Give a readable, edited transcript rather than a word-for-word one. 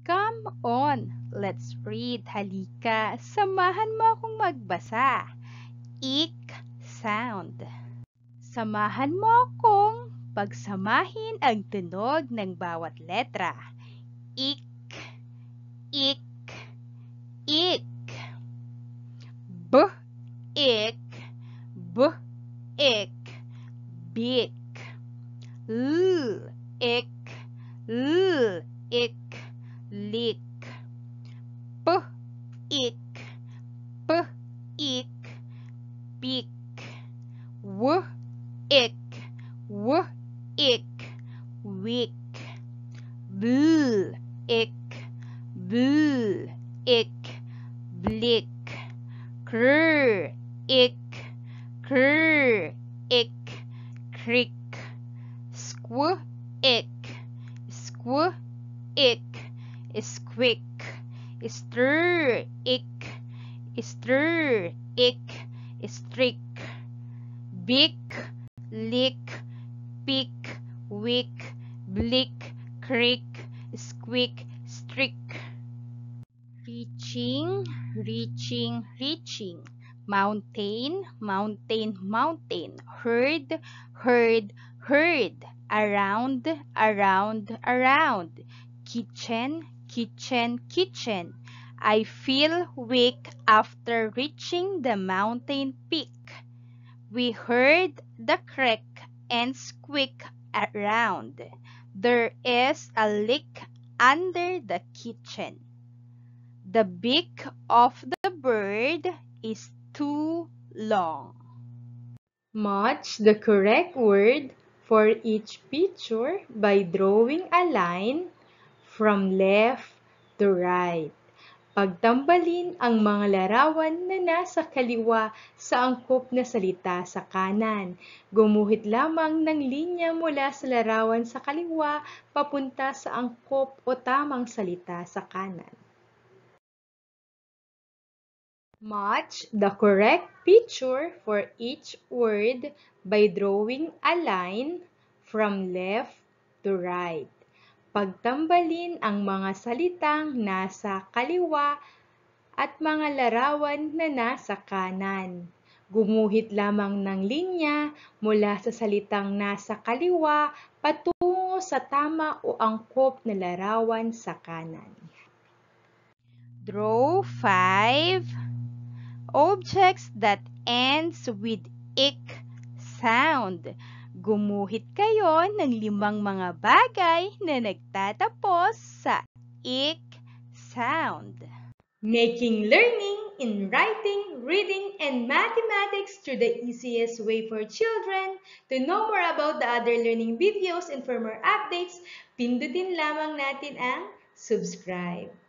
Come on, let's read. Halika, samahan mo akong magbasa. Ik sound. Samahan mo akong pagsamahin ang tunog ng bawat letra. Ik, ik, ik. B, ik, b, ik, bik. L, ik, lik. P, ik, pik. W, ik, wik. Bl, ik, blik. Kr, ik, krik. Squ, ik, squik. Str, ik, strik. Bik, lik, pik, wik, blik, krik, squik, strik. Reaching, reaching. Mountain, mountain. Herd, around. Kitchen, I feel weak after reaching the mountain peak. We heard the crack and squeak around. There is a leak under the kitchen. The beak of the bird is too long. Match the correct word for each picture by drawing a line from left to right. Pagtambalin ang mga larawan na nasa kaliwa sa angkop na salita sa kanan. Gumuhit lamang ng linya mula sa larawan sa kaliwa papunta sa angkop o tamang salita sa kanan. Match the correct picture for each word by drawing a line from left to right. Pagtambalin ang mga salitang nasa kaliwa at mga larawan na nasa kanan. Gumuhit lamang ng linya mula sa salitang nasa kaliwa patungo sa tama o angkop na larawan sa kanan. Draw 5 objects that ends with ik sound. Gumuhit kayo ng 5 mga bagay na nagtatapos sa ik sound. Making learning in writing, reading, and mathematics through the easiest way for children. To know more about the other learning videos and for more updates, pindutin lamang natin ang subscribe.